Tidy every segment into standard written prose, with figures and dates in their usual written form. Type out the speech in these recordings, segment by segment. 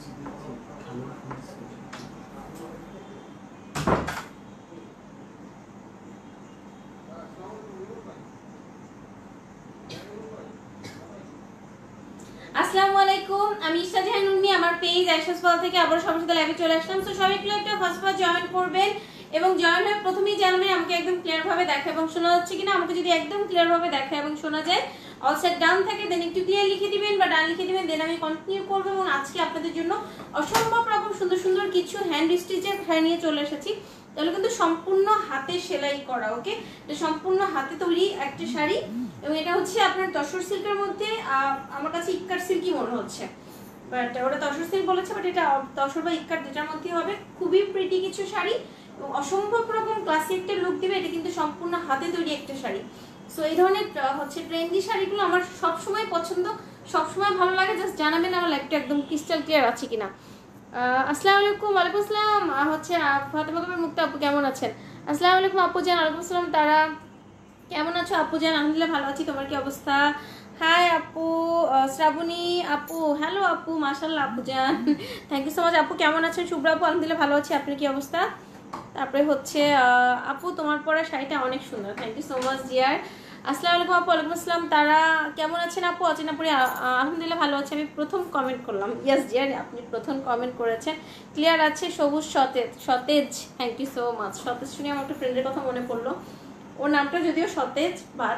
আসসালামু আলাইকুম, আমি ইশা জাহান উর্মি। আমার পেজ আয়েশাস ওয়াল থেকে আবার সবার সাথে লাইভে চলে আসলাম। তো সবাই একটু একটা ফার্স্ট জয়েন করবেন এবং জয়েন হয়ে প্রথমেই জানবেন আমাকে একদম ক্লিয়ার ভাবে দেখা এবং শোনা যাচ্ছে কিনা। আমাকে যদি একদম ক্লিয়ার ভাবে দেখা এবং শোনা যায়, অল সাইড ডান থাকে দেন একটু ক্লিয়ার লিখে দিবেন বা ডান লিখে দিবেন, দেন আমি কন্টিনিউ করবো। এবং আজকে আপনাদের জন্য অসম্ভব রকম সুন্দর সুন্দর কিছু হ্যান্ড স্টিচের শাড়ি নিয়ে চলে এসেছি। তাহলে কিন্তু সম্পূর্ণ হাতে সেলাই করা, ওকে, সম্পূর্ণ হাতে তৈরি একটা শাড়ি। এবং এটা হচ্ছে আপনার তসর সিল্কের মধ্যে, আমার কাছে ইক্কার সিল্কই মনে হচ্ছে, বাট ওটা তসর সিল্ক বলেছে, বাট এটা তসর বা ইক্কার যেটার মধ্যে হবে। খুবই প্রিটি কিছু শাড়ি এবং অসম্ভব রকম ক্লাসি একটা লুক দিবে। এটা কিন্তু সম্পূর্ণ হাতে তৈরি একটা শাড়ি। সো এই ধরনের হচ্ছে ট্রেন্ডি শাড়িগুলো আমার সবসময় পছন্দ, সবসময় ভালো লাগে। জাস্ট জানাবেন আমার লাইফটা একদম ক্রিস্টাল ক্লিয়ার আছে কিনা। আসসালামু আলাইকুম। ওয়ালাইকুম আসসালাম। হচ্ছে ফাতেমা কবির মুক্তা আপু কেমন আছেন? আসসালামু আলাইকুম আপু জান। ওয়ালাইকুম আসসালাম। তারা কেমন আছো আপু জান? আলহামদুলিল্লাহ ভালো আছি, তোমার কি অবস্থা? হাই আপু শ্রাবণী আপু, হ্যালো আপু, মাশাআল্লাহ আপু জান, থ্যাংক ইউ সো মাচ। আপু কেমন আছেন? শুভ্রা আপু আলহামদুলিল্লাহ ভালো আছি, আপনার কি অবস্থা? তারপরে হচ্ছে আপু তোমার পরা শাড়িটা অনেক সুন্দর, thank you so much dear. আসসালামু আলাইকুম আপু। ওয়ালাইকুম আসসালাম। তারা কেমন আছেন আপু? অচেনাপুরি আলহামদুলিল্লাহ ভালো আছে, আমি প্রথম কমেন্ট করলাম। ইয়েস ডিয়ার, আপনি প্রথম কমেন্ট করেছেন, ক্লিয়ার আছে। সবুজ সতেজ, সতেজ, থ্যাংক ইউ সো মাচ। সতেজ শুনে আমার একটা ফ্রেন্ডের কথা মনে পড়লো, ওর নামটা যদিও সতেজ, বাট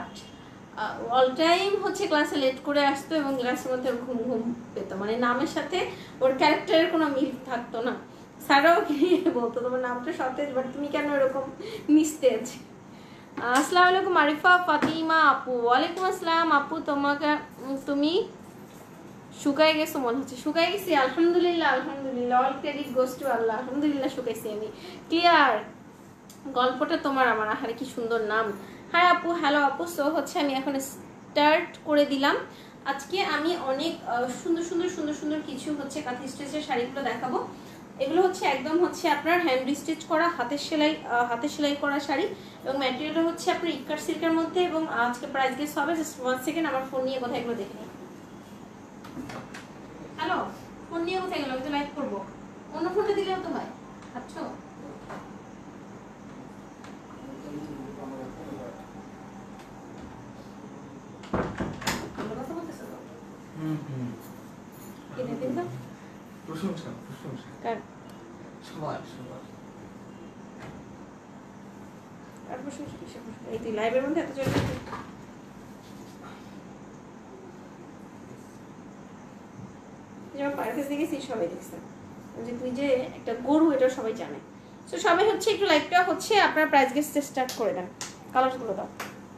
অল টাইম হচ্ছে ক্লাসে লেট করে আসতো এবং ক্লাসের মধ্যে ঘুম ঘুম পেত, মানে নামের সাথে ওর ক্যারেক্টারের কোনো মিল থাকতো না। স্যারও বলতো তোমার নামটা সতেজ, বাট তুমি কেন এরকম নিস্তেজ। আসসালামু আলাইকুম আরিফা ফাতিমা আপু। ওয়ালাইকুম আসসালাম আপু, তোমাকে তুমি শুকাই গেছো মনে হচ্ছে। শুকাই গেছি আলহামদুলিল্লাহ, আলহামদুলিল্লাহ, all credit goes to Allah. আলহামদুলিল্লাহ শুকাইছি আমি, ক্লিয়ার। গল্পটা তোমার আমার, আহারে কি সুন্দর নাম। হাই আপু, হ্যালো আপু। সো হচ্ছে আমি এখন স্টার্ট করে দিলাম। আজকে আমি অনেক সুন্দর সুন্দর সুন্দর সুন্দর কিছু হচ্ছে কাঁথি স্টিচের শাড়িগুলো দেখাবো। এগুলো হচ্ছে একদম হচ্ছে আপনার হ্যান্ড স্টিচ করা, হাতের সেলাই করা শাড়ি এবং ম্যাটেরিয়ালটা হচ্ছে আপনার ইক্কার সিল্কের মধ্যে। এবং আজকে প্রাইস গেস হবে। জাস্ট 1 সেকেন্ড, আমার ফোন নিয়ে কোথায় এগুলো দেখে নিই। হ্যালো, ফোন নিয়ে কোথায় গেল? আমি তো লাইভ করবো, অন্য ফোনটা দিলেও তো হয়। আচ্ছা প্রশংসা প্রশংসা সবার সবার। আর প্রশংসা কিসের? এই তুই লাইভের মধ্যে এত চলে যেমন পারফেস দেখেছিস, সবাই দেখছে যে তুই যে একটা গরু, এটা সবাই জানে। তো সবাই হচ্ছে একটু লাইভটা হচ্ছে আপনার প্রাইস গেস স্টার্ট করে দেন। কালারগুলো দাও।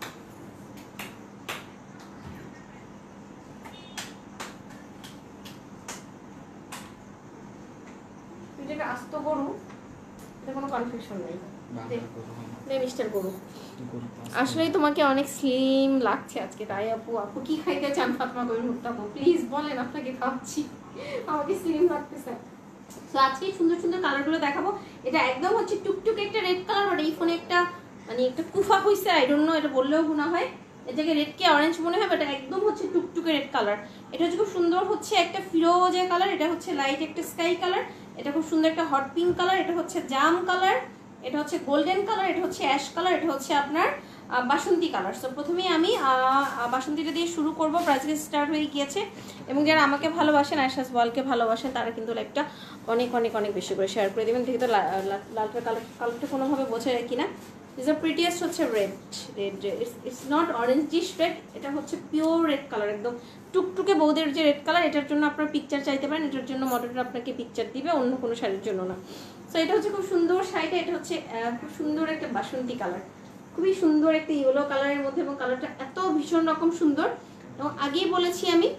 তুই যে আস্ত গরু, এটা কোনো কনফিউশন নেই। মিস্টার গরু, আসলেই তোমাকে অনেক স্লিম লাগছে আজকে, তাই আপু। আপু কি খাইতে চান? ফাতেমা কবির মুক্তা আপু প্লিজ বলেন, আপনাকে খাওয়াচ্ছি, আমাকে স্লিম লাগতেছে। তো আজকে সুন্দর সুন্দর কালারগুলো দেখাবো। এটা একদম হচ্ছে টুকটুক একটা রেড কালার, বাট এই ফোনে একটা মানে একটা কুফা হইছে, আই ডোন্ট নো, এটা বললেও গুণা হয়। এটাকে রেড কে অরেঞ্জ মনে হয়, বাট একদম হচ্ছে টুকটুকে রেড কালার। এটা হচ্ছে খুব সুন্দর হচ্ছে একটা ফিরোজা কালার, এটা হচ্ছে লাইট একটা স্কাই কালার, এটা খুব সুন্দর একটা হট পিঙ্ক কালার, এটা হচ্ছে জাম কালার, এটা হচ্ছে গোল্ডেন কালার, এটা হচ্ছে অ্যাশ কালার, এটা হচ্ছে আপনার বাসন্তী কালার। সো প্রথমেই আমি বাসন্তীটা দিয়ে শুরু করবো। প্রাইস স্টার্ট হয়ে গিয়েছে এবং যারা আমাকে ভালোবাসেন, আয়েশাস ওয়ালকে ভালোবাসেন, তারা কিন্তু লাইভটা অনেক অনেক অনেক বেশি করে শেয়ার করে দেবেন। দেখি তো লালটার কালারটা কোনোভাবে বোঝা যায় কিনা। ইজ দ্য প্রিটিয়েস্ট হচ্ছে red, it's not orangish red, এটা হচ্ছে পিওর রেড কালার, একদম টুকটুকে বৌদের যে রেড কালার। এটার জন্য আপনার পিকচার চাইতে পারেন, এটার জন্য মডেলটা আপনাকে পিকচার দিবে, অন্য কোনো শাড়ির জন্য না। সো এটা হচ্ছে খুব সুন্দর শাড়িটা, এটা হচ্ছে খুব সুন্দর একটা বাসন্তী কালার, খুবই সুন্দর একটা ইয়েলো কালারের মধ্যে, এবং কালারটা এত ভীষণ রকম সুন্দর। এবং আগেই বলেছি আমি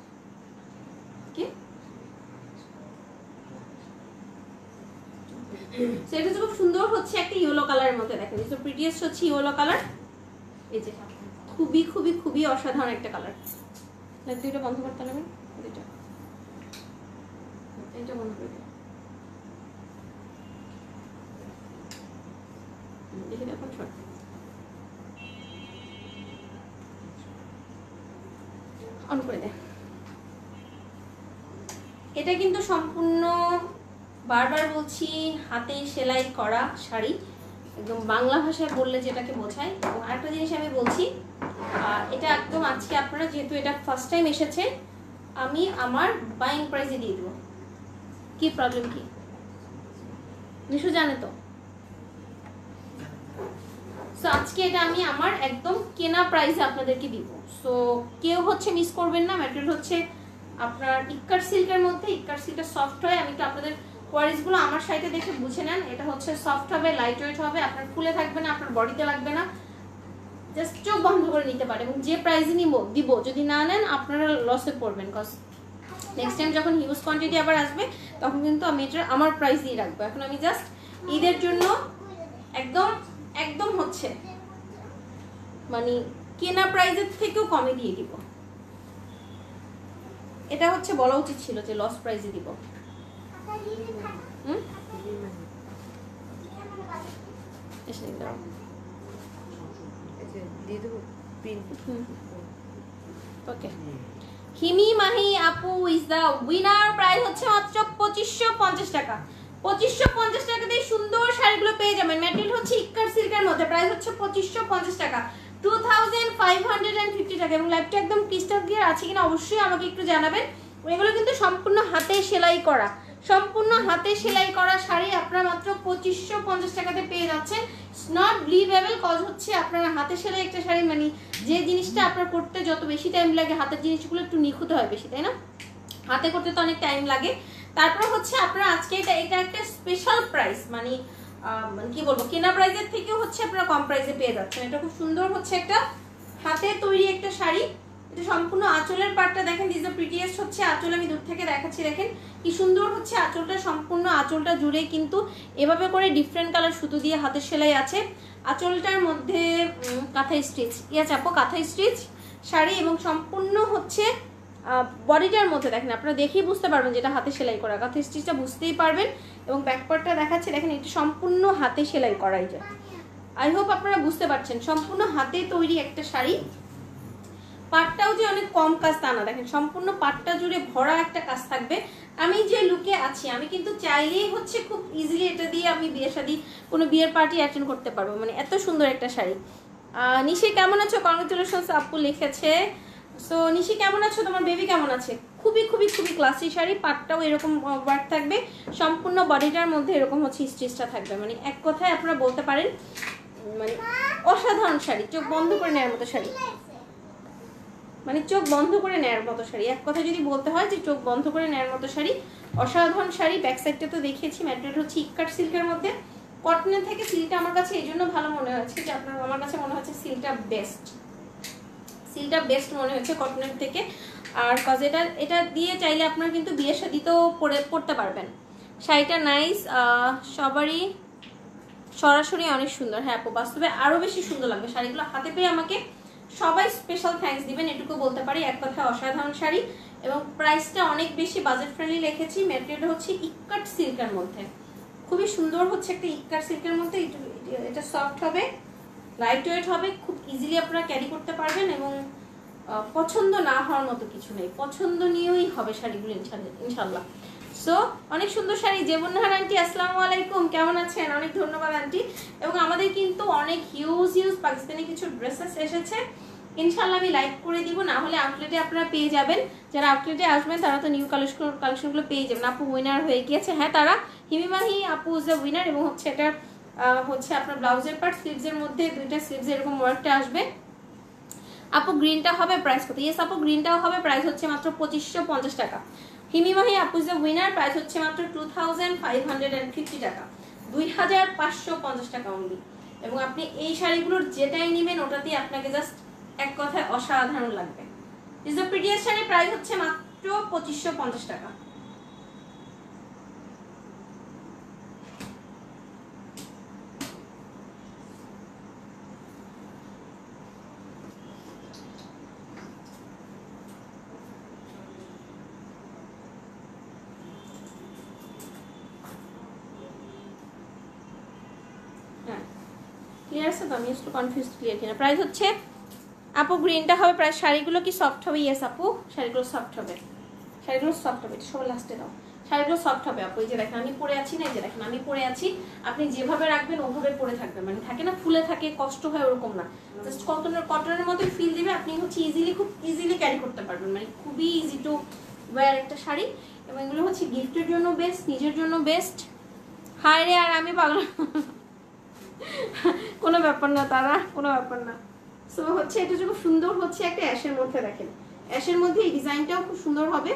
সেটা খুব সুন্দর হচ্ছে একটা ইয়েলো কালারের মধ্যে, দেখেন সো প্রিটিয়েস্ট হচ্ছে ইয়েলো কালার। এই যে খুবই খুবই খুবই অসাধারণ একটা কালার। দুইটা বন্ধ করতে হবে, দুইটা এটা বন্ধ করে দেখে দেখুন শর্ট। অন করে দে। এটা কিন্তু সম্পূর্ণ বারবার বলছি হাতে সেলাই করা শাড়ি, একদম বাংলা ভাষায় বললে যেটাকে বোঝায়। এবং আরেকটা জিনিস আমি বলছি, এটা একদম আজকে আপনারা যেহেতু এটা ফার্স্ট টাইম এসেছে, আমি আমার বাইং প্রাইসে দিয়ে দেবো। কি প্রবলেম কি নিশু জানে তো? সো আজকে এটা আমি আমার একদম কেনা প্রাইসে আপনাদেরকে দিব। সো কেউ হচ্ছে মিস করবেন না। ম্যাটেরিয়াল হচ্ছে আপনার ইক্কার সিল্কের মধ্যে, ইক্কার সিল্কটা সফট হয়। আমি তো আপনাদের কোয়ারিজগুলো আমার সাইটে দেখে বুঝে নেন। এটা হচ্ছে সফট হবে, লাইট ওয়েট হবে, আপনার ফুলে থাকবে না, আপনার বডিতে লাগবে না, জাস্ট চোখ বন্ধ করে নিতে পারে। এবং যে প্রাইসে দিব, যদি না নেন আপনারা লসে পড়বেন, কজ নেক্সট টাইম যখন হিউজ কোয়ান্টিটি আবার আসবে তখন কিন্তু আমি এটা আমার প্রাইস দিয়ে রাখবো। এখন আমি জাস্ট ঈদের জন্য একদম একদম হচ্ছে মানে কেনা প্রাইসের থেকেও কমে দিয়ে দিব। এটা হচ্ছে বলা উচিত ছিল যে লস প্রাইসে দিব। ওকে, হিমি মাহি আপু ইজ দ্য উইনার। প্রাইস হচ্ছে মাত্র 2550 টাকা। 2550 টাকা দিয়ে সুন্দর শাড়িগুলো পেয়ে যাবেন। ম্যাটেরিয়াল হচ্ছে ইক্কার সিল্কের মধ্যে, প্রাইস হচ্ছে 2550 টাকা, 2550 টাকা। এবং লাইভটা একদম ক্রিস্টাল ক্লিয়ার আছে কিনা অবশ্যই আমাকে একটু জানাবেন। এগুলো কিন্তু সম্পূর্ণ হাতে সেলাই করা, সম্পূর্ণ হাতে সেলাই করা শাড়ি আপনারা মাত্র 2550 টাকাতে পেয়ে যাচ্ছেন। নট বিলিভেবল, কজ হচ্ছে আপনারা হাতে সেলাই একটা শাড়ি, মানে যে জিনিসটা আপনার করতে যত বেশি টাইম লাগে, হাতের জিনিসগুলো একটু নিখুঁত হয় বেশি, তাই না? হাতে করতে তো অনেক টাইম লাগে। তারপর হচ্ছে আপনারা আজকে এটা একটা স্পেশাল প্রাইস, মানে কি বলবো, কেনা প্রাইসের থেকেও হচ্ছে আপনারা কম প্রাইসে পেয়ে যাচ্ছেন। এটা খুব সুন্দর হচ্ছে একটা হাতে তৈরি একটা শাড়ি। এটা সম্পূর্ণ আঁচলের পাটটা দেখেন, দিস দ্য প্রিটিয়েস্ট হচ্ছে আঁচল। আমি দূর থেকে দেখাচ্ছি, দেখেন কি সুন্দর হচ্ছে আঁচলটা। সম্পূর্ণ আঁচলটা জুড়ে কিন্তু এভাবে করে ডিফারেন্ট কালার সুতো দিয়ে হাতের সেলাই আছে। আঁচলটার মধ্যে কাঁথা স্টিচ, চাপো কাঁথা স্টিচ শাড়ি। এবং সম্পূর্ণ হচ্ছে বডিটার মধ্যে দেখেন, আপনারা দেখেই বুঝতে পারবেন যেটা হাতে সেলাই করা, কাঁথা স্টিচটা বুঝতেই পারবেন। এবং ব্যাকপার্টটা দেখাচ্ছে, দেখেন এটা সম্পূর্ণ হাতে সেলাই করা। এই যে আই হোপ আপনারা বুঝতে পারছেন, সম্পূর্ণ হাতে তৈরি একটা শাড়ি। পাটটাও যে অনেক কম কাজ তা না, দেখেন সম্পূর্ণ পাটটা জুড়ে ভরা একটা কাজ থাকবে। আমি যে লুকে আছি, আমি কিন্তু চাইলেই হচ্ছে খুব ইজিলি এটা দিয়ে আমি বিয়ে শাদী কোনো বিয়ের পার্টি অ্যাটেন্ড করতে পারবো, মানে এত সুন্দর একটা শাড়ি। নিশি কেমন আছো? কংগ্রেচুলেশনস আপু লিখেছে। সো নিশি কেমন আছো? তোমার বেবি কেমন আছে? খুবই খুবই খুবই ক্লাসি শাড়ি। পাটটাও এরকম ওয়ার্ক থাকবে, সম্পূর্ণ বডিটার মধ্যে এরকম হচ্ছে স্টিচটা থাকবে। মানে এক কথায় আপনারা বলতে পারেন মানে অসাধারণ শাড়ি, চোখ বন্ধ করে নেওয়ার মতো শাড়ি, মানে চোখ বন্ধ করে নেওয়ার মতো শাড়ি। এক কথা যদি বলতে হয় যে চোখ বন্ধ করে নেওয়ার মতো শাড়ি, অসাধারণ শাড়ি। ব্যাক সাইডটা তো দেখিয়েছি, ম্যাটেরিয়াল হচ্ছে ইক্কাট সিল্কের মধ্যে। কটনের থেকে সিল্কটা আমার কাছে এই জন্য ভালো মনে হয়েছে যে আপনার, আমার কাছে মনে হচ্ছে সিল্কটা বেস্ট মনে হচ্ছে কটনের থেকে। আর কজ এটা দিয়ে চাইলে আপনারা কিন্তু বিয়ে শাদীতেও পরতে পারবেন। শাড়িটা নাইস, সবারই সরাসরি অনেক সুন্দর। হ্যাঁ আপু, বাস্তবে আরো বেশি সুন্দর লাগবে শাড়িগুলো হাতে পেয়ে। আমাকে সবাই স্পেশাল থ্যাঙ্কস দিবেন, এটুকু বলতে পারি। এক কথায় অসাধারণ শাড়ি। এবং প্রাইসটা অনেক বেশি বাজেট ফ্রেন্ডলি রেখেছি। ম্যাটেরিয়ালটা হচ্ছে ইক্কাট সিল্কের মধ্যে, খুবই সুন্দর হচ্ছে একটা ইক্কাট সিল্কের মধ্যে। এটা সফট হবে, লাইট ওয়েট হবে, খুব ইজিলি আপনারা ক্যারি করতে পারবেন। এবং পছন্দ না হওয়ার মতো কিছু নেই, পছন্দনীয়ই হবে শাড়িগুলো ইনশাল্লাহ। সো অনেক সুন্দর শাড়ি। জেবুন্নাহার আন্টি আসসালামু আলাইকুম, কেমন আছেন? অনেক ধন্যবাদ আন্টি। এবং আমাদের কিন্তু অনেক হিউজ পাকিস্তানি কিছু ড্রেসেস এসেছে, ইনশাল্লাহ আমি লাইভ করে দিব। না হলে আউটলেটে আপনারা পেয়ে যাবেন, যারা আউটলেটে আসবেন তারা তো নিউ কালেকশনগুলো পেয়ে যাবেন। আপু উইনার হয়ে গিয়েছে, হ্যাঁ তারা হিমিমাহি আপু ইজ দ্য উইনার। এবং হচ্ছে এটা হচ্ছে আপনার ব্লাউজের পার্ট, স্লিভসের মধ্যে দুইটা স্লিভস এরকম ওয়ার্কটা আসবে। আপু গ্রিনটা হবে প্রাইস কত? ইয়েস আপু গ্রিনটাও হবে, প্রাইস হচ্ছে মাত্র 2550 টাকা। হিমিমাহি আপু ইজ দ্য উইনার, প্রাইস হচ্ছে মাত্র 2550 টাকা, 2550 টাকা অনলি। এবং আপনি এই শাড়িগুলোর যেটাই নেবেন ওটাতেই আপনাকে জাস্ট এক কথায় অসাধারণ লাগবে। ইজ দ্য প্রিটিয়েস্ট শাড়ি, প্রাইস হচ্ছে মাত্র 2550 টাকা। ক্লিয়ার আছে তো? আমি একটু কনফিউজ, ক্লিয়ার কিনা? প্রাইস হচ্ছে আপু গ্রিনটা হবে প্রাইস। শাড়িগুলো কি সফট হবে? ইয়েস আপু, শাড়িগুলো সফট হবে। শাড়িগুলো সফট হবে, এটা সবার লাস্টে দাও। শাড়িগুলো সফট হবে আপু, এই যে দেখেন আমি পরে আছি না, এই যে দেখেন আমি পরে আছি, আপনি যেভাবে রাখবেন ওভাবে পরে থাকবেন, মানে থাকে না ফুলে থাকে কষ্ট হয় ওরকম না, জাস্ট কটনের মতো ফিল দিবে, আপনি হচ্ছে খুব ইজিলি ক্যারি করতে পারবেন, মানে খুবই ইজি টু ওয়্যার একটা শাড়ি। এবং এগুলো হচ্ছে গিফটের জন্য বেস্ট, নিজের জন্য বেস্ট। হায় রে, আর আমি পাগল কোনো ব্যাপার না তারা, কোনো ব্যাপার না। সো হচ্ছে এটা খুব সুন্দর হচ্ছে একটা অ্যাশের মধ্যে, দেখেন অ্যাশের মধ্যে এই ডিজাইনটাও খুব সুন্দর হবে।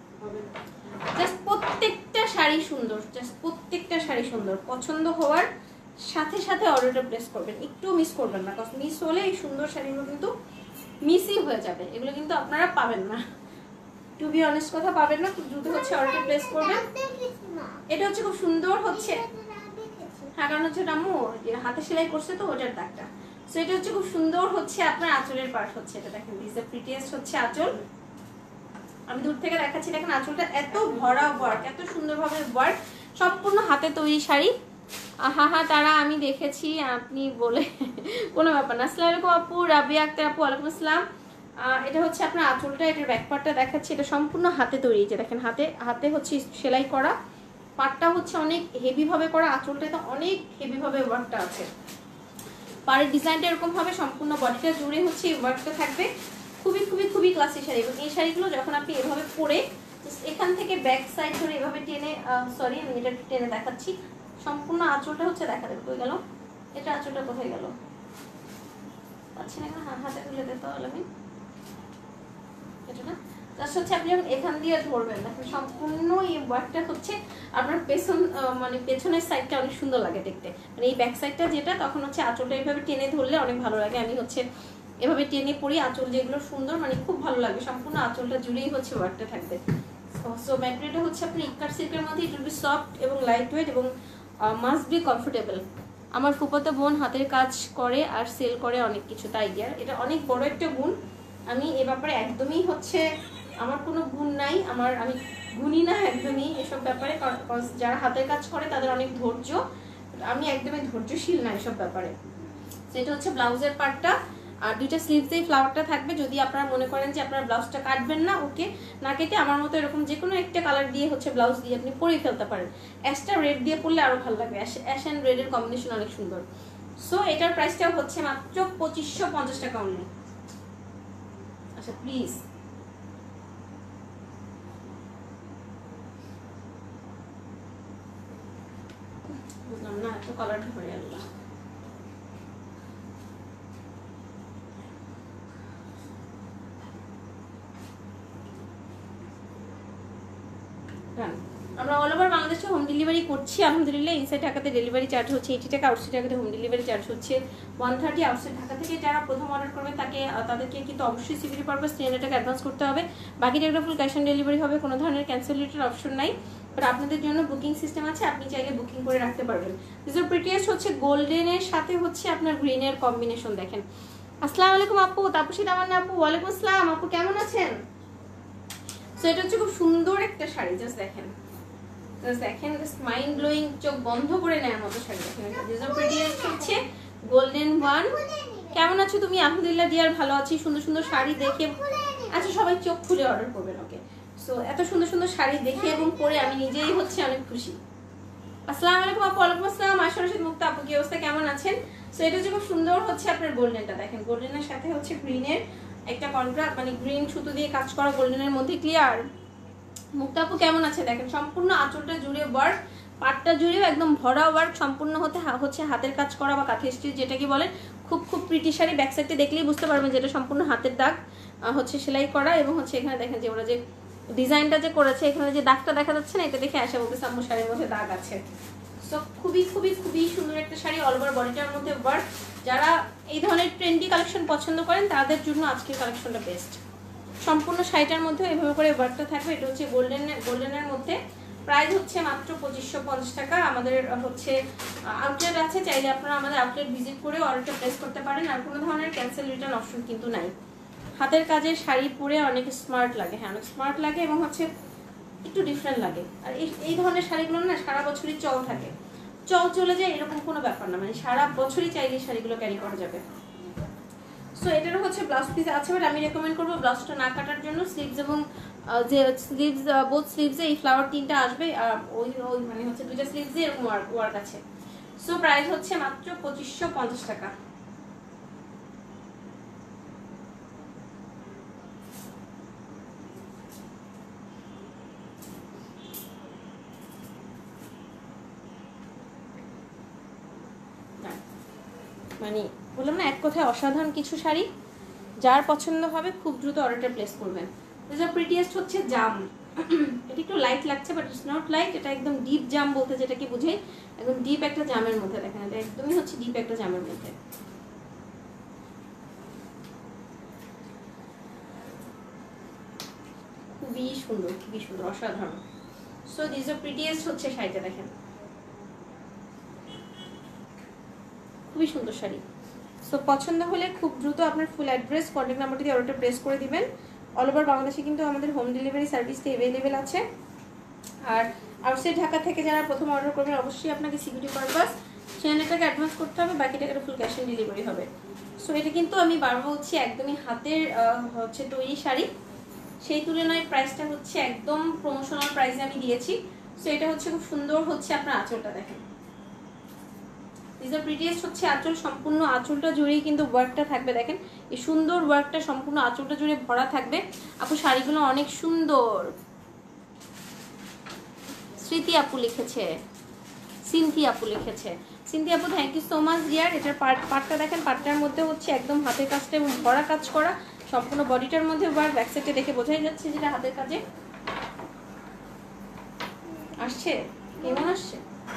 জাস্ট প্রত্যেকটা শাড়ি সুন্দর, জাস্ট প্রত্যেকটা শাড়ি সুন্দর, পছন্দ হওয়ার সাথে সাথে অর্ডারটা প্লেস করবেন, একটু মিস করবেন না, কারণ মিস হলে এই সুন্দর শাড়িগুলো কিন্তু মিসই হয়ে যাবে, এগুলো কিন্তু আপনারা পাবেন না, টু বি অনেস্ট কথা পাবেন না, খুব দ্রুত হচ্ছে অর্ডার প্লেস করবেন। এটা হচ্ছে খুব সুন্দর হচ্ছে, হ্যাঁ কারণ হচ্ছে আম্মু হাতে সেলাই করছে তো ওটার দাগটা। সো এটা হচ্ছে খুব সুন্দর হচ্ছে আপনার আঁচলের পার্ট হচ্ছে, এটা দেখেন দিস দ্য প্রিটিয়েস্ট হচ্ছে আঁচল, আমি দূর থেকে দেখাচ্ছি, দেখেন আঁচলটা এত ভরা ওয়ার্ক, এত সুন্দরভাবে ওয়ার্ক, সম্পূর্ণ হাতে তৈরি শাড়ি। হা হা তারা আমি দেখেছি আপনি বলে কোনো ব্যাপার না। আসসালামু আলাইকুম আপু, রাবিয়া আক্তার আপু ওয়ালাইকুম আসসালাম। এটা হচ্ছে আপনার আঁচলটা, এটার ব্যাক পার্টটা দেখাচ্ছি, এটা সম্পূর্ণ হাতে তৈরি, যে দেখেন হাতে হচ্ছে সেলাই করা, পাটটা হচ্ছে অনেক হেভি ভাবে করা, আঁচলটাতে অনেক হেভি ভাবে ওয়ার্কটা আছে, পাড়ের ডিজাইনটা এরকম ভাবে সম্পূর্ণ বডিটা জুড়ে হচ্ছে এই ওয়ার্কটা থাকবে, খুবই খুবই খুবই ক্লাসি শাড়ি। এবং এই শাড়িগুলো যখন আপনি এভাবে পরে এখান থেকে ব্যাক সাইড ধরে এভাবে টেনে, সরি আমি এটা টেনে দেখাচ্ছি, সম্পূর্ণ আঁচলটা হচ্ছে দেখা দেবে, কই গেল এটা, আঁচলটা কোথায় গেল পাচ্ছি না, হাতে তুলে দিতে হলে আমি এটা না, জাস্ট হচ্ছে আপনি যখন এখান দিয়ে ধরবেন দেখেন সম্পূর্ণ এই ওয়ার্কটা হচ্ছে আপনার পেছন, মানে পেছনের সাইডটা অনেক সুন্দর লাগে দেখতে, মানে এই ব্যাক সাইডটা যেটা তখন হচ্ছে আঁচলটা এইভাবে টেনে ধরলে অনেক ভালো লাগে, আমি হচ্ছে এভাবে টেনে পরি, আঁচল যেগুলো সুন্দর মানে খুব ভালো লাগবে, সম্পূর্ণ আঁচলটা জুড়েই হচ্ছে ওয়ার্কটা থাকবে। সো ম্যাটেরিয়ালটা হচ্ছে আপনি ইকার সিল্কের মধ্যে, ইট উইল বি সফট এবং লাইট ওয়েট এবং মাস্ট বি কমফোর্টেবল। আমার ফুফাতো বোন হাতের কাজ করে আর সেল করে অনেক কিছু, তাই ডিয়ার এটা অনেক বড় একটা গুণ, আমি এ ব্যাপারে একদমই হচ্ছে আমার কোনো গুণ নাই, আমি গুণী না একদমই এসব ব্যাপারে, যারা হাতের কাজ করে তাদের অনেক ধৈর্য, আমি একদমই ধৈর্যশীল না এসব ব্যাপারে। সেটা হচ্ছে ব্লাউজের পার্টটা, আর দুইটা স্লিভসেই ফ্লাওয়ারটা থাকবে, যদি আপনারা মনে করেন যে আপনারা ব্লাউজটা কাটবেন না, ওকে, না কেটে আমার মতো এরকম যে কোনো একটা কালার দিয়ে হচ্ছে ব্লাউজ দিয়ে আপনি পরে ফেলতে পারেন, অ্যাশটা রেড দিয়ে পরলে আরও ভালো লাগবে, অ্যাশ অ্যান্ড রেডের কম্বিনেশন অনেক সুন্দর। সো এটার প্রাইসটাও হচ্ছে মাত্র 2550 টাকা অনলি। আচ্ছা প্লিজ বুঝলাম না, এত কালারটা হয়ে গেল। আমরা অল ওভার বাংলাদেশে হোম ডেলিভারি করছি আলহামদুলিল্লাহ। ইনসাইড ঢাকাতে ডেলিভারি চার্জ হচ্ছে 80 টাকা, আউটসাইড ঢাকাতে হোম ডেলিভারি চার্জ হচ্ছে 130। আউটসাইড ঢাকা থেকে যারা প্রথম অর্ডার করবে তাদেরকে কিন্তু অবশ্যই সিভিডি পারপাস 300 টাকা অ্যাডভান্স করতে হবে, বাকি টাকা ফুল ক্যাশ অন ডেলিভারি হবে, কোনো ধরনের ক্যান্সেলেটের অপশন নাই, বাট আপনাদের জন্য বুকিং সিস্টেম আছে, আপনি চাইলে বুকিং করে রাখতে পারবেন। দিস প্রিটিয়েস্ট হচ্ছে গোল্ডেনের সাথে হচ্ছে আপনার গ্রিনের কম্বিনেশন দেখেন। আসসালামু আলাইকুম আপু, তাপসী তামান্না আপু ওয়ালাইকুম আসসালাম আপু, কেমন আছেন? সো এটা হচ্ছে খুব সুন্দর একটা শাড়ি, জাস্ট দেখেন, দেখেন জাস্ট মাইন্ড ব্লোয়িং, চোখ বন্ধ করে নেওয়ার মতো শাড়ি দেখেন, হচ্ছে গোল্ডেন ওয়ান। কেমন আছো তুমি? আলহামদুলিল্লাহ ডিয়ার ভালো আছি, সুন্দর সুন্দর শাড়ি দেখে, আচ্ছা সবাই চোখ খুলে অর্ডার করবেন, ওকে। সো এত সুন্দর সুন্দর শাড়ি দেখে এবং পরে আমি নিজেই হচ্ছে অনেক খুশি। আসসালামু আলাইকুম আপু, ওয়ালাইকুম আসসালাম, আশরাফ মুক্তা আপু, কি অবস্থা, কেমন আছেন? সো এটা হচ্ছে খুব সুন্দর হচ্ছে আপনার গোল্ডেনটা দেখেন, গোল্ডেনের সাথে হচ্ছে গ্রিনের একটা কন্ট্রাস্ট, মানে গ্রিন সুতো দিয়ে কাজ করা গোল্ডেনের মধ্যে ক্লিয়ার। মুক্তা আপু কেমন আছে দেখেন, সম্পূর্ণ আঁচলটা জুড়ে ওয়ার্ক, পাটটা জুড়েও একদম ভরা ওয়ার্ক, সম্পূর্ণ হচ্ছে হাতের কাজ করা বা কাঁথি স্টিচ যেটাকে বলেন, খুব খুব প্রিটি শাড়ি। ব্যাক সাইডে দেখলেই বুঝতে পারবেন যেটা সম্পূর্ণ হাতের দাগ হচ্ছে সেলাই করা, এবং হচ্ছে এখানে দেখেন যে ওরা যে ডিজাইনটা যে করেছে, এখানে যে দাগটা দেখা যাচ্ছে না, এটা দেখে আশা বলতেছে আম্মু শাড়ির মধ্যে দাগ আছে। সো খুবই খুবই খুবই সুন্দর একটা শাড়ি, অল ওভার বডিটার মধ্যে ওয়ার্ক। যারা এই ধরনের ট্রেন্ডি কালেকশন পছন্দ করেন তাদের জন্য আজকের কালেকশনটা বেস্ট। সম্পূর্ণ শাড়িটার মধ্যে এভাবে করে ওয়ার্কটা থাকবে, এটা হচ্ছে গোল্ডেনের মধ্যে, প্রাইস হচ্ছে মাত্র 2550 টাকা। আমাদের হচ্ছে আউটলেট আছে, চাইলে আপনারা আমাদের আউটলেট ভিজিট করে অর্ডারটা প্লেস করতে পারেন, আর কোনো ধরনের ক্যান্সেল রিটার্ন অপশন কিন্তু নাই। হাতের কাজের শাড়ি পরে অনেক স্মার্ট লাগে, হ্যাঁ অনেক স্মার্ট লাগে এবং হচ্ছে একটু ডিফারেন্ট লাগে। আর এই ধরনের শাড়িগুলো না সারা বছরই চল থাকে, চল চলে যায় এরকম কোনো ব্যাপার না, মানে সারা বছরই চাইলে শাড়িগুলো ক্যারি করা যাবে। সো এটারও হচ্ছে ব্লাউজ পিস আছে, বাট আমি রেকমেন্ড করবো ব্লাউজটা না কাটার জন্য, স্লিভস এবং যে স্লিভস বোথ স্লিভসে এই ফ্লাওয়ার 3টা আসবে, আর ওই ওই মানে হচ্ছে 2টা স্লিভসে এরকম ওয়ার্ক আছে। সো প্রাইস হচ্ছে মাত্র 2550 টাকা। মানে বললাম না এক কথায় অসাধারণ কিছু শাড়ি, যার পছন্দ হবে খুব দ্রুত অর্ডারটা প্লেস করবেন। যা প্রিটিয়েস্ট হচ্ছে জাম, এটা একটু লাইট লাগছে বাট ইটস নট লাইট, এটা একদম ডিপ জাম বলতে যেটাকে বুঝে, একদম ডিপ একটা জামের মধ্যে দেখেন, এটা একদমই হচ্ছে ডিপ একটা জামের মধ্যে। খুবই সুন্দর, খুবই সুন্দর, অসাধারণ। সো দিস আর প্রিটিয়েস্ট হচ্ছে শাড়িটা দেখেন, খুবই সুন্দর শাড়ি। সো পছন্দ হলে খুব দ্রুত আপনার ফুল অ্যাড্রেস কন্ট্যাক্ট নাম্বারটি দিয়ে অর্ডারটা প্লেস করে দিবেন। অল ওভার বাংলাদেশে কিন্তু আমাদের হোম ডেলিভারি সার্ভিসটি অ্যাভেলেবেল আছে। আর আউটসাইড ঢাকা থেকে যারা প্রথম অর্ডার করবেন অবশ্যই আপনাকে সিকিউরিটি পারপাস 300 টাকা অ্যাডভান্স করতে হবে, বাকি টাকাটা ফুল ক্যাশ অন ডেলিভারি হবে। সো এটা কিন্তু আমি বারবার বলছি একদমই হাতের হচ্ছে তৈরি শাড়ি, সেই তুলনায় প্রাইসটা হচ্ছে একদম প্রমোশনাল প্রাইসে আমি দিয়েছি। সো এটা হচ্ছে খুব সুন্দর হচ্ছে আপনার আঁচলটা দেখেন, প্রিটিয়েস্ট হচ্ছে আঁচল, সম্পূর্ণ আঁচলটা জুড়েই কিন্তু ওয়ার্কটা থাকবে দেখেন, এই সুন্দর ওয়ার্কটা সম্পূর্ণ আঁচলটা জুড়ে ভরা থাকবে। আপু শাড়িগুলো অনেক সুন্দর, স্মৃতি আপু লিখেছে, সিনথি আপু লিখেছে। সিনথি আপু thank you so much dear. এটার পার্টটা দেখেন, পার্টটার মধ্যে হচ্ছে একদম হাতের কাজটা এবং ভরা কাজ করা, সম্পূর্ণ বডিটার মধ্যে ওয়ার্ক, ব্যাক সাইডে দেখে বোঝাই যাচ্ছে যেটা হাতের কাজে আসছে। কেমন আসছে?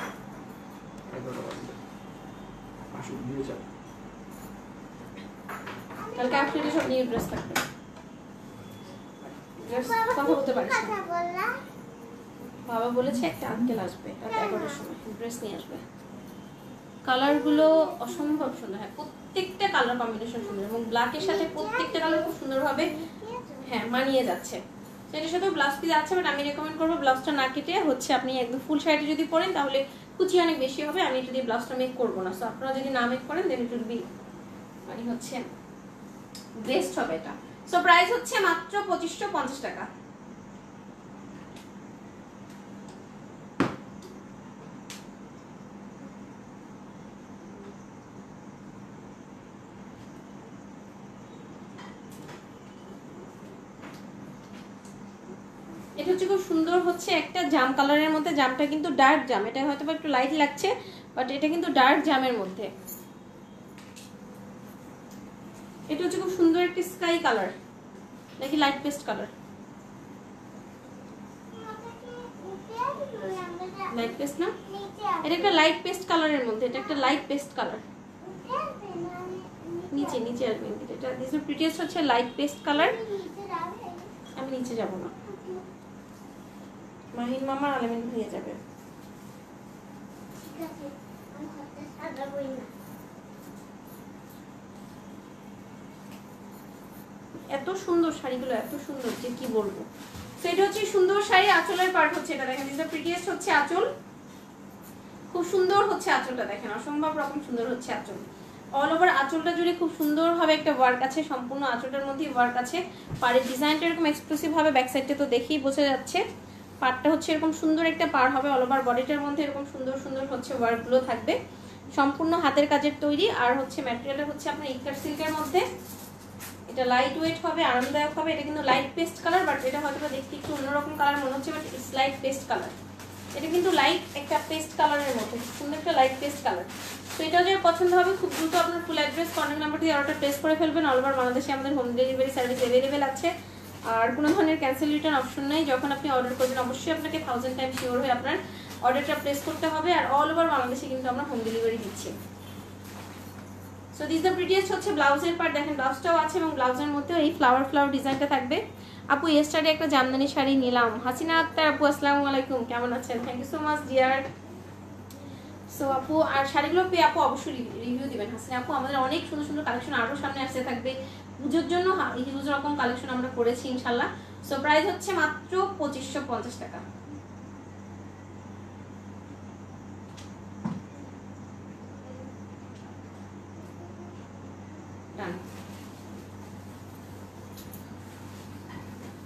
কালকে আপডেটে সব নিউ ড্রেস থাকবে, কথা বলতে পারিস না। বাবা বলেছে একটা আঙ্কেল আসবে রাত 11টার সময়, ড্রেস নিয়ে আসবে। কালারগুলো অসম্ভব সুন্দর, হ্যাঁ প্রত্যেকটা কালার কম্বিনেশন সুন্দর, এবং ব্ল্যাকের সাথে প্রত্যেকটা কালার খুব সুন্দরভাবে হ্যাঁ মানিয়ে যাচ্ছে। সেটার সাথেও ব্লাউজ পিস আছে, বাট আমি রেকমেন্ড করবো ব্লাউজটা না কেটে হচ্ছে আপনি একদম ফুল শাড়িটা যদি পরেন তাহলে কুচি অনেক বেশি হবে, আমি যদি ব্লাউজটা মেক করবো না। সো আপনারা যদি না মেক করেন দেন ইট উইল বি মানে হচ্ছে বেস্ট হবে এটা। সো প্রাইস হচ্ছে মাত্র 2550 টাকা। এটা হচ্ছে খুব সুন্দর হচ্ছে একটা জাম কালারের মধ্যে, জামটা কিন্তু ডার্ক জাম, এটা হয়তো একটু লাইট লাগছে বাট এটা কিন্তু ডার্ক জামের মধ্যে। এটা হচ্ছে খুব সুন্দর একটা স্কাই কালার নাকি light paste colour, light paste না, এটা একটা লাইট পেস্ট কালারের মধ্যে, এটা একটা লাইট পেস্ট কালার, নিচে নিচে আসবে। এটা দিস ইজ প্রিটিয়েস্ট হচ্ছে লাইট পেস্ট কালার। আমি নিচে যাব না, মাহিন মামার আলামিন হয়ে যাবে। এত সুন্দর শাড়িগুলো, এত সুন্দর যে কি বলবো। তো এটা হচ্ছে সুন্দর শাড়ি, আঁচলের পার্ট হচ্ছে এটা দেখেন, দিস ইজ প্রিটিয়েস্ট হচ্ছে আঁচল, খুব সুন্দর হচ্ছে আঁচলটা দেখেন, অসম্ভব রকম সুন্দর হচ্ছে আঁচল। অল ওভার আঁচলটা জুড়ে খুব সুন্দরভাবে একটা ওয়ার্ক আছে, সম্পূর্ণ আঁচলটার মধ্যেই ওয়ার্ক আছে। পাড়ের ডিজাইনটা এরকম এক্সক্লুসিভ ভাবে, ব্যাক সাইডটা তো দেখেই বোঝা যাচ্ছে। পাড়টা হচ্ছে এরকম সুন্দর একটা পাড় হবে, অল ওভার বডিটার মধ্যে এরকম সুন্দর সুন্দর হচ্ছে ওয়ার্কগুলো থাকবে, সম্পূর্ণ হাতের কাজের তৈরি। আর হচ্ছে ম্যাটেরিয়ালটা হচ্ছে আপনার ইকার সিল্কের মধ্যে, এটা লাইট ওয়েট হবে, আরামদায়ক হবে। এটা কিন্তু লাইট পেস্ট কালার, বাট এটা হয়তো দেখতে একটু অন্যরকম কালার মনে হচ্ছে, but it's light paste colour. এটা কিন্তু লাইট একটা পেস্ট কালারের মধ্যে, সুন্দর একটা লাইট পেস্ট কালার। তো এটা যদি পছন্দ হবে খুব দ্রুত আপনার ফুল অ্যাড্রেস কন্ট্যাক্ট নাম্বার দিয়ে অর্ডারটা প্লেস করে ফেলবেন। অল ওভার বাংলাদেশে আমাদের হোম ডেলিভারি সার্ভিস অ্যাভেলেবেল আছে, আর কোনো ধরনের ক্যান্সেল রিটার্ন অপশন নেই। যখন আপনি অর্ডার করবেন অবশ্যই আপনাকে 1000 টাইম শিওর হয়ে আপনার অর্ডারটা প্লেস করতে হবে, আর অল ওভার বাংলাদেশে কিন্তু আমরা হোম ডেলিভারি দিচ্ছি। সো দিস দ্য প্রিটিয়েস্ট হচ্ছে ব্লাউজের পার্ট দেখেন, ব্লাউজটাও আছে এবং ব্লাউজের মধ্যেও এই ফ্লাওয়ার ফ্লাওয়ার ডিজাইনটা থাকবে। আপু ইয়েস্টারডে একটা জামদানি শাড়ি নিলাম। হাসিনা আক্তার আপু আসসালামু আলাইকুম, কেমন আছেন? Thank you so much dear. So আপু আর শাড়িগুলো পেয়ে আপু অবশ্যই রিভিউ দিবেন। হাসিনা আপু আমাদের অনেক সুন্দর সুন্দর কালেকশন আরও সামনে আসতে থাকবে, পুজোর জন্য হিউজ রকম কালেকশন আমরা করেছি ইনশাল্লাহ। সো প্রাইস হচ্ছে মাত্র 2550 টাকা।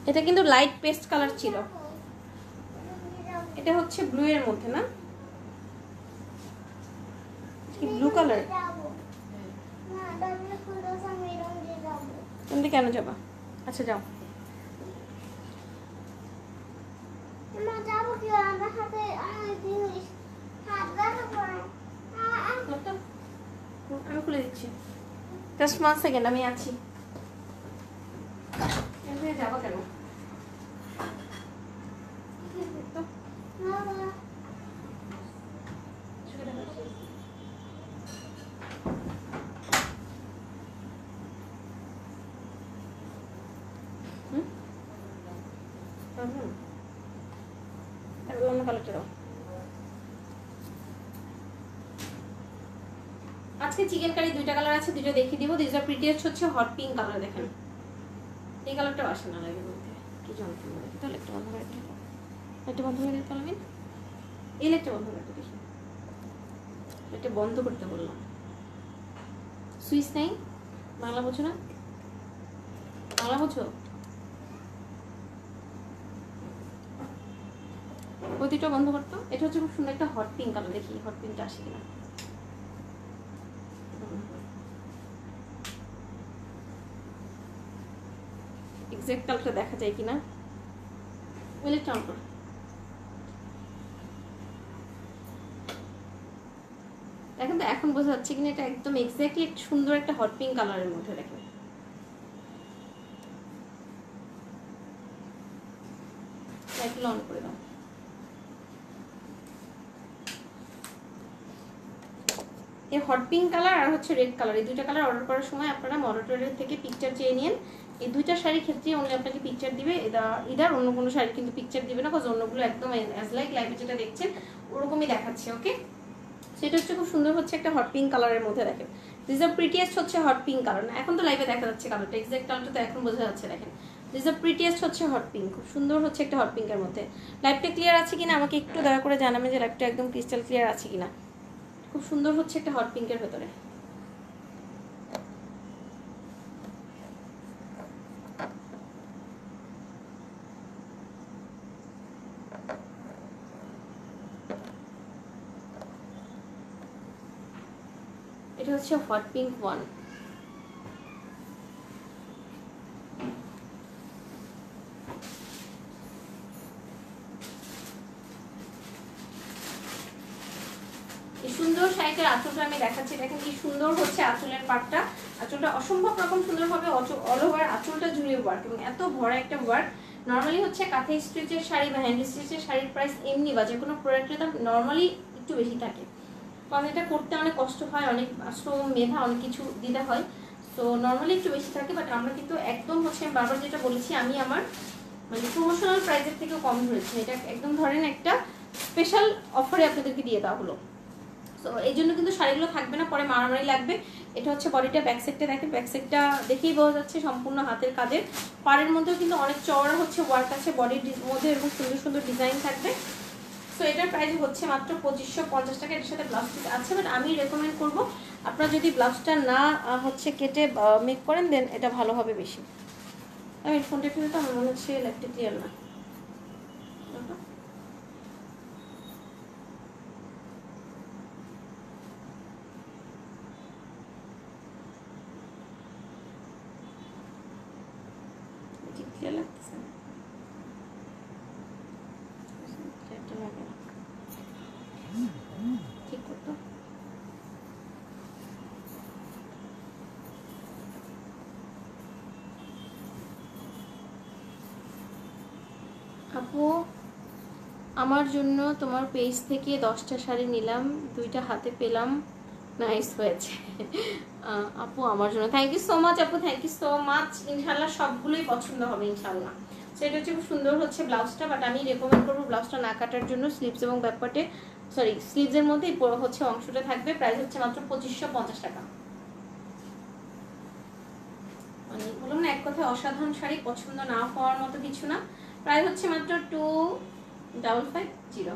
এটা কিন্তু লাইট পেস্ট কালার ছিল, এটা হচ্ছে ব্লু এর মধ্যে না, কি ব্লু কালার? তুমি কেন যাবা? আচ্ছা যাও। আমি খুলে দিচ্ছি, জাস্ট 1 সেকেন্ড, আমি আছি। যাবো কেন? অন্য কালারটা দাও। আজকে চিকেন কারি দুইটা কালার আছে, দুটো দেখিয়ে দিব। দিস আর প্রিটিয়েস্ট হচ্ছে হট পিঙ্ক কালার, দেখেন এই কালারটা আসে না লাগে বলতে কি যন্ত্রণা। তাহলে একটা বন্ধ করে দিই, একটা বন্ধ করে দিতে পারবেন? এই লাইটটা বন্ধ করতে দেখি, এটা বন্ধ করতে বললাম। সুইচ নেই, বাংলা বোঝো না? বাংলা বোঝো? ওই দুটো বন্ধ করতো। এটা হচ্ছে খুব সুন্দর একটা হট পিঙ্ক কালার, দেখি হট পিঙ্কটা আসে কিনা। এক্সাক্ট কালারটা দেখা যায় কিনা, ওইটা অন করো। দেখেন তো এখন বোঝা যাচ্ছে কিনা, এটা একদম এক্স্যাক্টলি সুন্দর একটা হট পিঙ্ক কালারের মধ্যে। দেখেন লাইটগুলো অন করে দাও। এই হট পিঙ্ক কালার আর হচ্ছে রেড কালার, এই দুইটা কালার অর্ডার করার সময় আপনারা মডারেটর থেকে পিকচার চেয়ে নিন। এই দুইটা শাড়ির ক্ষেত্রে অনলি আপনাকে পিকচার দিবে, ইদার অন্য কোনো শাড়ি কিন্তু পিকচার দিবে না, কারণ অন্যগুলো একদম অ্যাজ লাইক লাইভে যেটা দেখছেন ওরকমই দেখাচ্ছে। ওকে, সেটা হচ্ছে খুব সুন্দর হচ্ছে একটা হট পিঙ্ক কালারের মধ্যে। দেখেন দিস আর প্রিটিয়েস্ট হচ্ছে হট পিঙ্ক কালার না, এখন তো লাইভে দেখা যাচ্ছে কালারটা, এক্সাক্ট কালারটা তো এখন বোঝা যাচ্ছে। দেখেন দিস আর প্রিটিয়েস্ট হচ্ছে হট পিঙ্ক, খুব সুন্দর হচ্ছে একটা হট পিঙ্কের মধ্যে। লাইভটা ক্লিয়ার আছে কিনা আমাকে একটু দয়া করে জানাবেন যে লাইভটা একদম ক্রিস্টাল ক্লিয়ার আছে কিনা। খুব সুন্দর হচ্ছে একটা হট পিঙ্কের ভেতরে। এটা হচ্ছে হট পিঙ্ক 1। এই সুন্দর শাড়িটার আঁচলটা আমি দেখাচ্ছি, দেখেন কি সুন্দর হচ্ছে আঁচলের পাটটা। আঁচলটা অসম্ভব রকম সুন্দর হবে, অল ওভার আঁচলটা জুড়ে ওয়ার্ক, এবং এত বড় একটা ওয়ার্ক। নর্মালি হচ্ছে কাঁথা স্টিচের শাড়ি বা হ্যান্ড স্টিচের শাড়ির প্রাইস এমনি বা যে কোনো প্রোডাক্টের দাম নর্মালি একটু বেশি থাকে, কারণ এটা করতে অনেক কষ্ট হয়, অনেক শ্রম মেধা অনেক কিছু দিতে হয়, তো নর্মালি একটু বেশি থাকে। বাট আমরা কিন্তু একদম হচ্ছে বারবার যেটা বলেছি, আমি আমার মানে প্রমোশনাল প্রাইসের থেকেও কম ধরেছি। এটা একদম ধরেন একটা স্পেশাল অফারে আপনাদেরকে দিয়ে দেওয়া হলো। সো এই জন্য কিন্তু শাড়িগুলো থাকবে না, পরে মারামারি লাগবে। এটা হচ্ছে বডিটা, ব্যাক সাইডটা দেখেন, ব্যাক সাইডটা দেখেই বোঝা যাচ্ছে সম্পূর্ণ হাতের কাজের। পাড়ের মধ্যেও কিন্তু অনেক চওড়া হচ্ছে ওয়ার্ক আছে, বডির মধ্যে এরকম সুন্দর সুন্দর ডিজাইন থাকবে। সো এটার প্রাইস হচ্ছে মাত্র 2550 টাকা। এর সাথে ব্লাউজ পিস আছে, বাট আমি রেকমেন্ড করব আপনারা যদি ব্লাউজটা না হচ্ছে কেটে মেক করেন দেন এটা ভালো হবে বেশি। আমি ফোনটা একটু দিতে, আমার মনে হচ্ছে ল্যাপটপটা ক্লিয়ার না। ক্লিয়ার লাগতেছে না, ঠিক করতো। আপু আমার জন্য তোমার পেজ থেকে 10টা শাড়ি নিলাম, 2টা হাতে পেলাম, নাইস হয়েছে। আপু আমার জন্য থ্যাংক ইউ সো মাচ আপু, থ্যাংক ইউ সো মাচ। ইনশাল্লাহ সবগুলোই পছন্দ হবে ইনশাল্লাহ। সেটা হচ্ছে খুব সুন্দর হচ্ছে ব্লাউজটা, বাট আমি রেকমেন্ড করবো ব্লাউজটা না কাটার জন্য। স্লিভস এবং ব্যাকপার্টে সরি স্লিভসের মধ্যে হচ্ছে অংশটা থাকবে। প্রাইস হচ্ছে মাত্র 2550 টাকা। মানে বললাম না, এক কথায় অসাধারণ শাড়ি, পছন্দ না হওয়ার মতো কিছু না। প্রাইস হচ্ছে মাত্র 2550।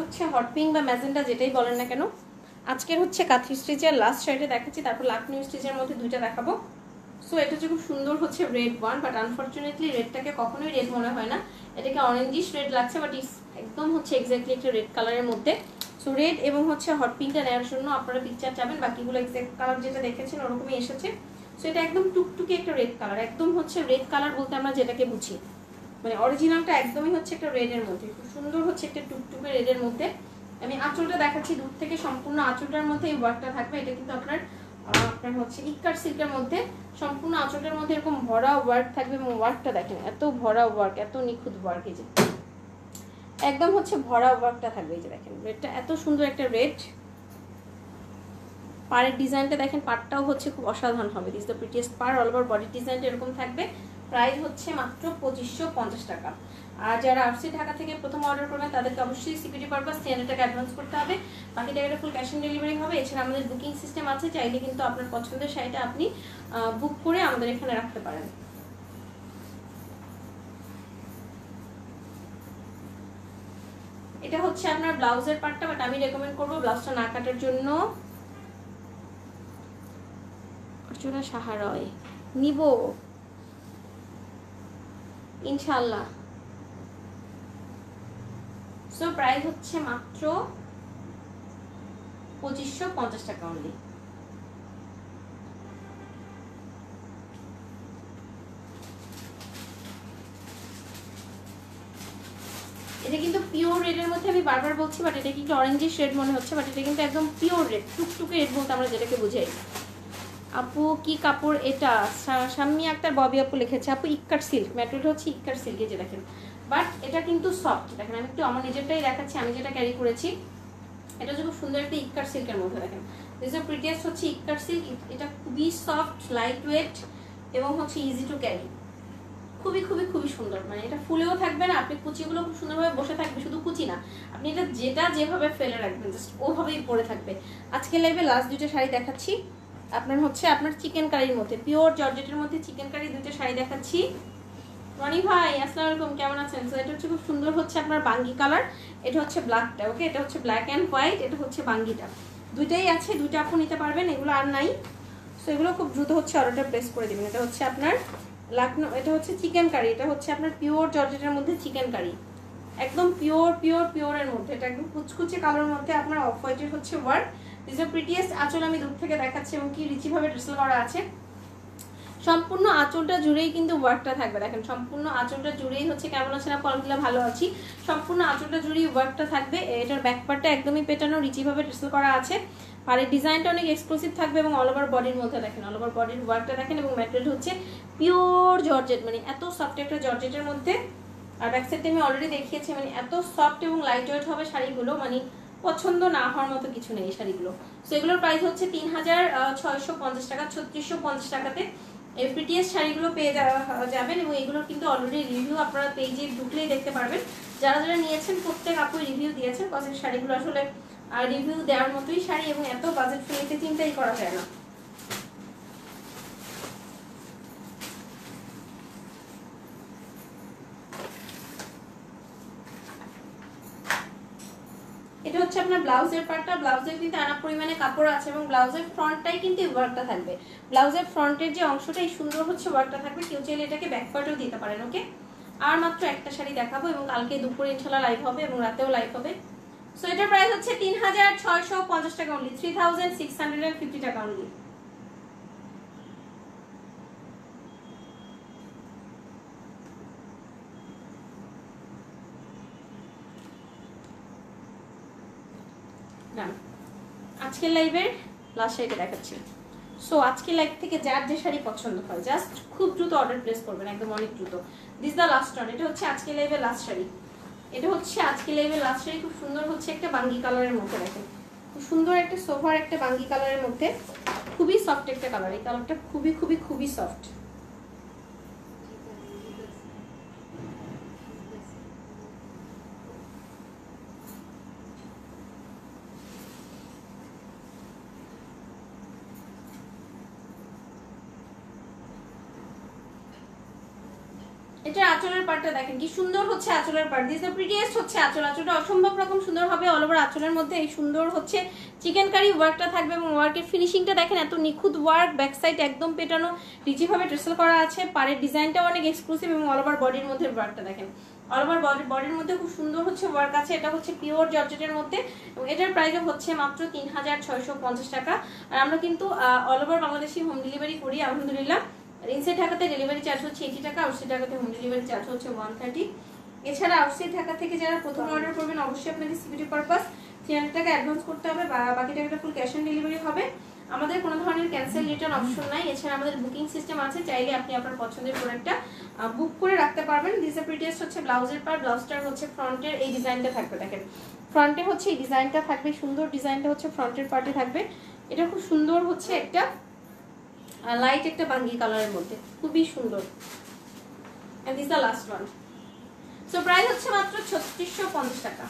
হচ্ছে হট পিঙ্ক বা ম্যাজেন্টা যেটাই বলেন না কেন। আজকের হচ্ছে কাঁথি স্টিচের লাস্ট শাড়িটা দেখাচ্ছি, তারপর লাকমি স্টিচের মধ্যে দুইটা দেখাবো। সো এটা হচ্ছে খুব সুন্দর হচ্ছে রেড ওয়ান, বাট আনফর্চুনেটলি রেডটাকে কখনোই রেড মনে হয় না, এটাকে অরেঞ্জিশ রেড লাগছে, বাট ইটস একদম হচ্ছে এক্স্যাক্টলি একটা রেড কালারের মধ্যে। সো রেড এবং হচ্ছে হট পিঙ্কটা নেওয়ার জন্য আপনারা পিকচার চাবেন, বাকিগুলো এক্স্যাক্ট কালার যেটা দেখেছেন ওরকমই এসেছে। সো এটা একদম টুকটুকে একটা রেড কালার, একদম হচ্ছে রেড কালার বলতে আমরা যেটাকে বুঝি, মানে অরিজিনালটা একদমই হচ্ছে একটা রেডের মধ্যে, খুব সুন্দর হচ্ছে একটা টুকটুকে রেডের মধ্যে। আমি আঁচলটা দেখাচ্ছি দূর থেকে, সম্পূর্ণ আঁচলটার মধ্যে এই ওয়ার্কটা থাকবে। এটা কিন্তু আপনার হচ্ছে ইক্কার সিল্কের মধ্যে, সম্পূর্ণ আঁচলটার মধ্যে এরকম ভরা ওয়ার্ক থাকবে, এবং ওয়ার্কটা দেখেন এত ভরা ওয়ার্ক, এত নিখুঁত ওয়ার্ক, এই যে একদম হচ্ছে ভরা ওয়ার্কটা থাকবে। এই যে দেখেন রেডটা এত সুন্দর একটা রেড, পাড়ের ডিজাইনটা দেখেন, পাড়টাও হচ্ছে খুব অসাধারণ হবে। দিস দ্য প্রিটিয়েস্ট পাড়, অল ওভার বডি ডিজাইনটা এরকম থাকবে। প্রাইস হচ্ছে মাত্র 2550 টাকা। আর যারা আসছে ঢাকা থেকে প্রথম অর্ডার করবেন তাদেরকে অবশ্যই সিকিউরিটি পারপাস 300 টাকা অ্যাডভান্স করতে হবে, বাকি টাকাটা ফুল ক্যাশ অন ডেলিভারি হবে। এছাড়া আমাদের বুকিং সিস্টেম আছে, চাইলে কিন্তু আপনার পছন্দের শাড়িটা আপনি বুক করে আমাদের এখানে রাখতে পারেন। এটা হচ্ছে আপনার ব্লাউজের পার্টটা, বাট আমি রেকমেন্ড করবো ব্লাউজটা না কাটার জন্য। অর্চনা সাহারয় নিব ইনশাআল্লাহ। সো প্রাইস হচ্ছে মাত্র 2550 টাকা অনলি। এটা কিন্তু পিওর রেডের মধ্যে, আমি বারবার বলছি, বাট এটা কিন্তু অরেঞ্জিশ রেড মনে হচ্ছে, বাট এটা কিন্তু একদম পিওর রেড, টুকটুকে রেড বলতে আমরা যেটাকে বুঝাই। আপু কি কাপড় এটা? শাম্মী আক্তার ববি আপু লিখেছে। আপু ইক্কার সিল্ক, ম্যাটেরিয়াল হচ্ছে ইক্কার সিল্ক, এই যে দেখেন, বাট এটা কিন্তু সফট। দেখেন আমি একটু আমার নিজেরটাই দেখাচ্ছি, আমি যেটা ক্যারি করেছি, এটা হচ্ছে খুব সুন্দর একটা ইক্কার সিল্কের মধ্যে। দেখেন দিস ইজ প্রিটিয়েস্ট হচ্ছে ইক্কার সিল্ক, এটা খুবই সফট, লাইট ওয়েট এবং হচ্ছে ইজি টু ক্যারি, খুবই খুবই খুবই সুন্দর। মানে এটা ফুলেও থাকবে না, আপনি কুচিগুলো খুব সুন্দরভাবে বসে থাকবে, শুধু কুচি না, আপনি এটা যেটা যেভাবে ফেলে রাখবেন জাস্ট ওভাবেই পরে থাকবে। আজকে লাইভে লাস্ট দুইটা শাড়ি দেখাচ্ছি আপনার হচ্ছে আপনার চিকেন কারির মধ্যে, পিওর জর্জেটের মধ্যে চিকেন কারি দুইটা শাড়ি দেখাচ্ছি। রনি ভাই আসসালামু আলাইকুম, কেমন আছেন? তো এটা হচ্ছে খুব সুন্দর হচ্ছে আপনার বাঙ্গি কালার, এটা হচ্ছে ব্ল্যাকটা, ওকে, এটা হচ্ছে ব্ল্যাক অ্যান্ড হোয়াইট, এটা হচ্ছে বাঙ্গিটা, দুইটাই আছে, দুইটা আপনি নিতে পারবেন, এগুলো আর নাই। সো এগুলো খুব দ্রুত হচ্ছে অর্ডারটা প্লেস করে দিবেন। এটা হচ্ছে আপনার লাকনো, এটা হচ্ছে চিকেন কারি, এটা হচ্ছে আপনার পিওর জর্জেটের মধ্যে চিকেন কারি, একদম পিওর পিওর পিওরের মধ্যে, এটা একদম কুচকুচে কালারের মধ্যে আপনার অফ হোয়াইটের হচ্ছে ওয়ার্ক। দিস ইজ প্রিটিয়েস্ট আঁচল, আমি দূর থেকে দেখাচ্ছি, এবং কি রিচি ভাবে ড্রেসেল করা আছে। সম্পূর্ণ আঁচলটা জুড়েই কিন্তু ওয়ার্কটা থাকবে। দেখেন সম্পূর্ণ আঁচলটা জুড়েই হচ্ছে, কেমন আছে না ফলগুলো, ভালো আছি, সম্পূর্ণ আঁচলটা জুড়েই ওয়ার্কটা থাকবে। এটার ব্যাক পার্টটা একদমই পেটানো, রিচি ভাবে ড্রেসেল করা আছে, আর এই ডিজাইনটা অনেক এক্সক্লুসিভ থাকবে, এবং অল ওভার বডির মধ্যে দেখেন, অল ওভার বডির ওয়ার্কটা দেখেন, এবং ম্যাটেরিয়াল হচ্ছে পিওর জর্জেট, মানে এত সফট একটা জর্জেটের মধ্যে। আর ব্যাক সাইডটা আমি অলরেডি দেখিয়েছি, মানে এত সফট এবং লাইট ওয়েট হবে শাড়িগুলো, মানে পছন্দ না হওয়ার মতো কিছু নেই এই শাড়িগুলো। সো এগুলোর প্রাইস হচ্ছে 3650 টাকা, 3650 টাকাতে এই প্রিটিয়েস্ট শাড়িগুলো পেয়ে যাবেন, এবং এগুলোর কিন্তু অলরেডি রিভিউ আপনারা পেজে ঢুকলেই দেখতে পারবেন। যারা যারা নিয়েছেন প্রত্যেক আপুই রিভিউ দিয়েছেন, কজ এই শাড়িগুলো আসলে রিভিউ দেওয়ার মতোই শাড়ি, এবং এত বাজেট ফ্রেন্ডলি চিন্তাই করা যায় না। এটা হচ্ছে আপনার ব্লাউজের পার্টটা, ব্লাউজের কিন্তু আনা পরিমাণে কাপড় আছে, এবং ব্লাউজের ফ্রন্টটাই কিন্তু ওয়ার্কটা থাকবে, ব্লাউজের ফ্রন্টের যে অংশটা এই সুন্দর হচ্ছে ওয়ার্কটা থাকবে। কেউ চাইলে এটাকে ব্যাক পার্টেও দিতে পারেন, ওকে। আর মাত্র একটা শাড়ি দেখাবো, এবং কালকে দুপুরে ইনশাল্লাহ লাইভ হবে, এবং রাতেও লাইভ হবে। সো এটার প্রাইস হচ্ছে 3650 টাকা অনলি, 3650 টাকা অনলি। আজকের লাইভের লাস্ট শাড়িটা দেখাচ্ছি। সো আজকে লাইভ থেকে যার যে শাড়ি পছন্দ হয় জাস্ট খুব দ্রুত অর্ডার প্লেস করবেন, একদম অনেক দ্রুত। দিস দ্য লাস্ট ওয়ান, এটা হচ্ছে আজকে লাইভের লাস্ট শাড়ি, এটা হচ্ছে আজকে লাইভের লাস্ট শাড়ি, খুব সুন্দর হচ্ছে একটা বাঙ্গি কালারের মধ্যে, দেখেন খুব সুন্দর একটা সোফার একটা বাঙ্গি কালারের মধ্যে, খুবই সফট একটা কালার, এই কালারটা খুবই খুবই খুবই সফট। এটা আঁচলের পার্টটা দেখেন কি সুন্দর হচ্ছে আঁচলের পার্ট। দিস দ্য প্রিটিয়েস্ট হচ্ছে আঁচল। আঁচলটা অসম্ভব রকম সুন্দর হবে। অল ওভার আঁচলের মধ্যে এই সুন্দর হচ্ছে চিকেন কারি ওয়ার্কটা থাকবে এবং ওয়ার্কের ফিনিশিংটা দেখেন এত নিখুঁত ওয়ার্ক। ব্যাক সাইড একদম পেটানো রিচিভাবে ট্রেসেল করা আছে। পাড়ের ডিজাইনটাও অনেক এক্সক্লুসিভ এবং অল ওভার বডির মধ্যে ওয়ার্কটা দেখেন। অল ওভার বডির মধ্যে খুব সুন্দর হচ্ছে ওয়ার্ক আছে। এটা হচ্ছে পিওর জর্জেটের মধ্যে এবং এটার প্রাইস হচ্ছে মাত্র 3650 টাকা। আর আমরা কিন্তু all over Bangladeshi home delivery করি আলহামদুলিল্লাহ। ইনসাইড ঢাকাতে ডেলিভারি চার্জ হচ্ছে 80 টাকা, আউটসাইড ঢাকাতে হোম ডেলিভারি চার্জ হচ্ছে 130। এছাড়া আউটসাইড ঢাকা থেকে যারা প্রথম অর্ডার করবেন অবশ্যই আপনাকে সিকিউরিটি পারপাস 300 টাকা অ্যাডভান্স করতে হবে, বাকি টাকাটা ফুল ক্যাশ অন ডেলিভারি হবে। আমাদের কোনো ধরনের ক্যান্সেল রিটার্ন অপশন নাই। এছাড়া আমাদের বুকিং সিস্টেম আছে, চাইলে আপনি আপনার পছন্দের প্রোডাক্টটা বুক করে রাখতে পারবেন। দিস দ্য প্রিটিয়েস্ট হচ্ছে ব্লাউজের পার্ট। ব্লাউজটার হচ্ছে ফ্রন্টের এই ডিজাইনটা থাকবে দেখেন। ফ্রন্টে হচ্ছে এই ডিজাইনটা থাকবে, সুন্দর ডিজাইনটা হচ্ছে ফ্রন্টের পার্টে থাকবে। এটা খুব সুন্দর হচ্ছে একটা লাইট একটা বাঙ্গি কালারের মধ্যে, খুবই সুন্দর। And this the last one. So price হচ্ছে মাত্র 3650 টাকা।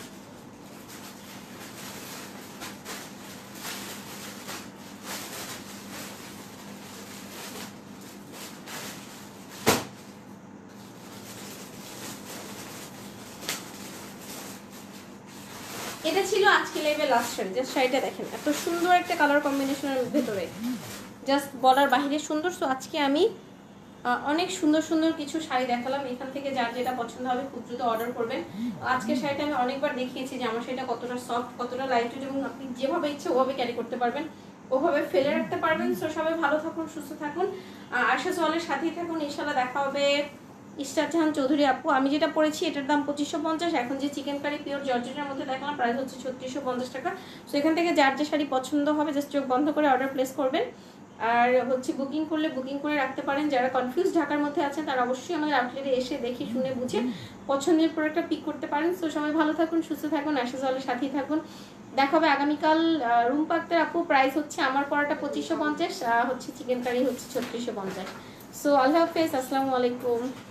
এটা ছিল আজকে লাইভে লাস্ট শাড়ি। জাস্ট শাড়িটা দেখেন এত সুন্দর একটা কালার কম্বিনেশনের ভেতরে, জাস্ট বলার বাইরে সুন্দর। সো আজকে আমি অনেক সুন্দর সুন্দর কিছু শাড়ি দেখালাম। এখান থেকে যার যেটা পছন্দ হবে খুব দ্রুত অর্ডার করবেন। আজকের শাড়িটা আমি অনেকবার দেখিয়েছি যে আমার শাড়িটা কতটা সফট, কতটা লাইট ওয়েট এবং আপনি যেভাবে ইচ্ছে ওভাবে ক্যারি করতে পারবেন, ওভাবে ফেলে রাখতে পারবেন। সো সবাই ভালো থাকুন, সুস্থ থাকুন, আশা সোয়ালের সাথেই থাকুন। ইনশাল্লাহ দেখা হবে ইশরাত জাহান চৌধুরী আপু। আমি যেটা পড়েছি এটার দাম 2550। এখন যে চিকেন কারি পিওর জর্জেটের মধ্যে দেখলাম প্রাইস হচ্ছে 3650 টাকা। সো এখান থেকে যার যে শাড়ি পছন্দ হবে জাস্ট চোখ বন্ধ করে অর্ডার প্লেস করবেন। আর হচ্ছে বুকিং করলে বুকিং করে রাখতে পারেন। যারা কনফিউজ ঢাকার মধ্যে আছেন তারা অবশ্যই আমাদের আউটলেটে এসে দেখে শুনে বুঝে পছন্দের প্রোডাক্টটা পিক করতে পারেন। সো সবাই ভালো থাকুন, সুস্থ থাকুন, আশা সোয়ালের সাথেই থাকুন। দেখা হবে আগামীকাল। রুম পাক্তের আপু প্রাইস হচ্ছে আমার পরাটা 2550, হচ্ছে চিকেন কারি হচ্ছে 3650। সো আল্লাহ হাফেজ, আসসালামু আলাইকুম।